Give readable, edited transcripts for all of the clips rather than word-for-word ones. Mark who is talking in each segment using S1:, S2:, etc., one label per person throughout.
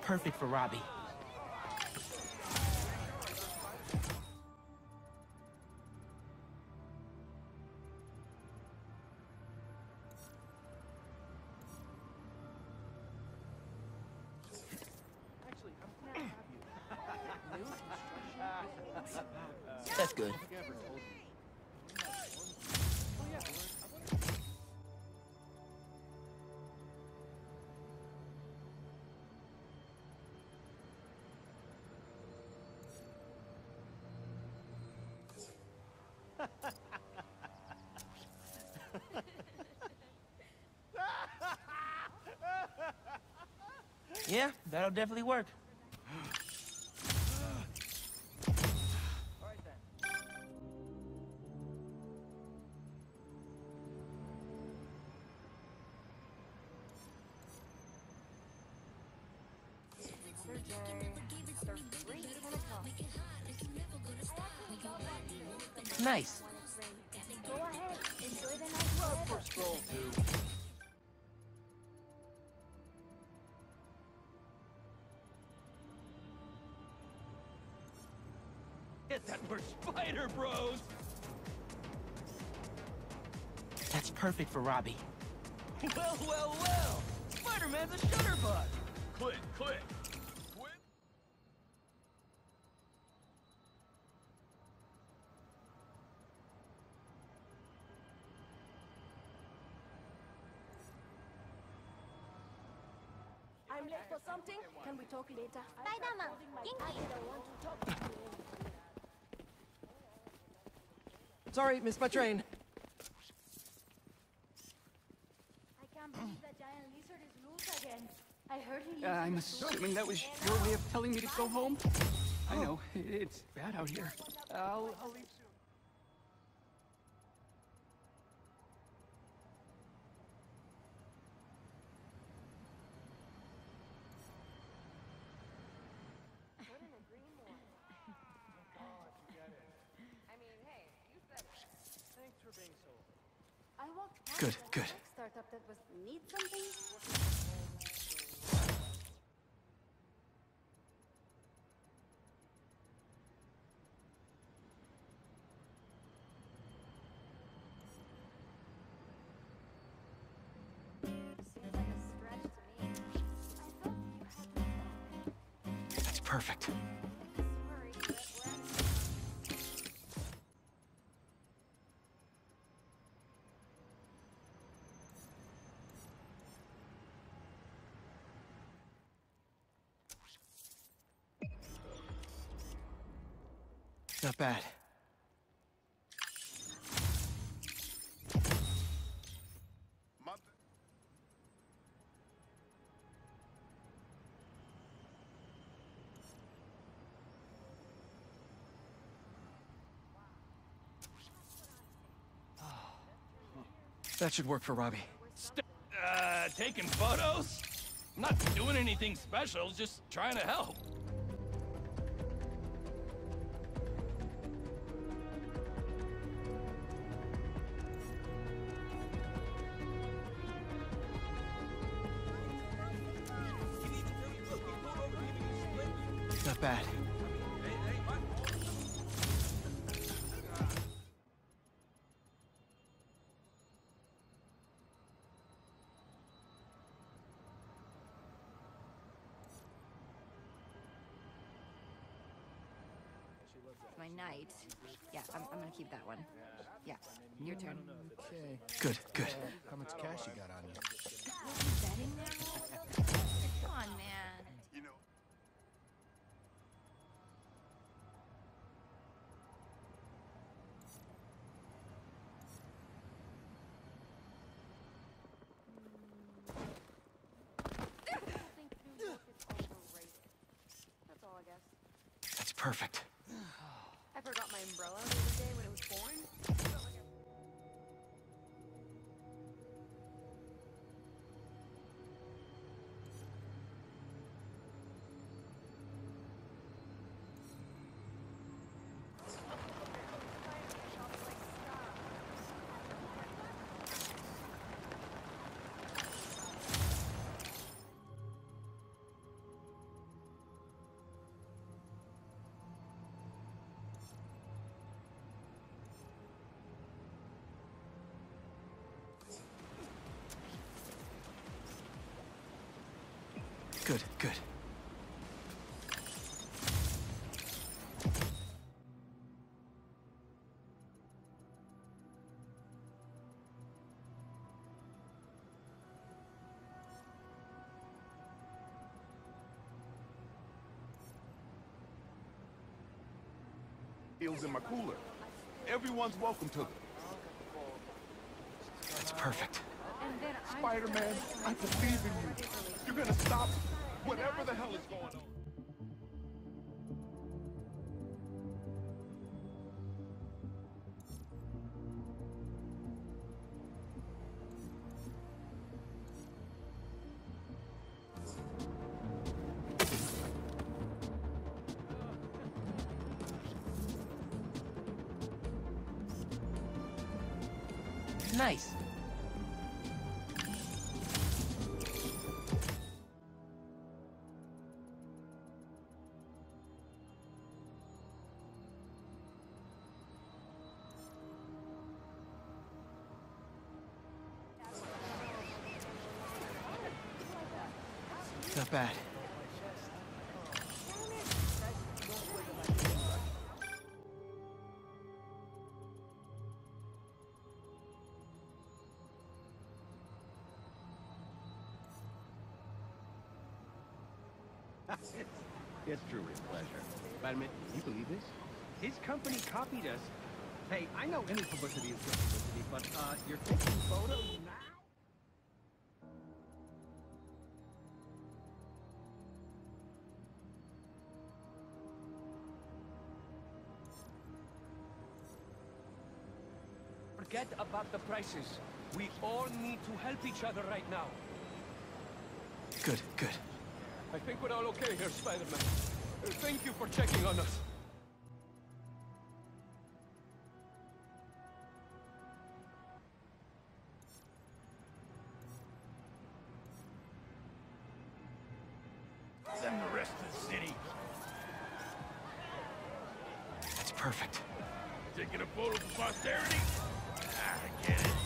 S1: perfect for Robbie. That's good. Yeah, that'll definitely work. Nice.
S2: Go ahead, enjoy the nice weather.
S3: Scroll through.
S4: Get that for Spider Bros!
S1: That's perfect for Robbie.
S4: Well, well, well! Spider-Man's a shutterbug!
S3: Click, click. Quit.
S2: I'm late for something. Can we talk later?
S5: Spider-Man,
S2: I don't want to talk to you.
S6: Sorry, missed my train.
S2: I can't believe that giant lizard is loose again. I heard he
S7: I'm assuming that was your way of telling me to go home. I know, it's bad out here. I'll leave soon.
S2: I walked past
S7: Good,
S2: a
S7: good.
S2: tech startup that was need something.
S5: seems like a stretch to me.
S2: I thought you had
S7: That's perfect.
S5: Sorry, but we're out of time.
S7: Not bad. That should work for Robbie.
S4: Taking photos? I'm not doing anything special, just trying to help.
S7: Not bad.
S8: My night. Yeah, I'm gonna keep that one. Yeah, your turn.
S6: Okay.
S7: Good, good.
S6: How much cash you got on you?
S8: Betting now? Come on, man.
S3: You know.
S2: I think New York is overrated. That's all I guess.
S7: That's perfect.
S2: I forgot my umbrella the other day when it was pouring.
S6: Good, good.
S3: Deals in my cooler. Everyone's welcome to them.
S6: That's perfect.
S2: And then
S3: Spider-Man, I believe in you. You're gonna stop whatever the hell is going on.
S1: Nice.
S6: Not bad.
S9: It's truly a pleasure. Spider-Man, you believe this? His company copied us. Hey, I know any publicity is good publicity, but, you're taking photos now?
S7: Forget about the prices. We all need to help each other right now.
S6: Good, good.
S7: I think we're all okay here, Spider-Man. Thank you for checking on us.
S4: Then the rest of the city.
S6: That's perfect.
S4: Taking a photo for posterity? I get it.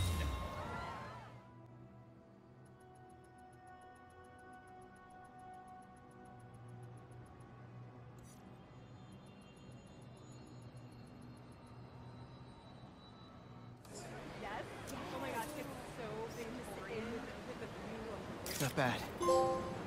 S5: Yes? Oh my gosh, it's so big to sit in with the view of the
S6: Not bad.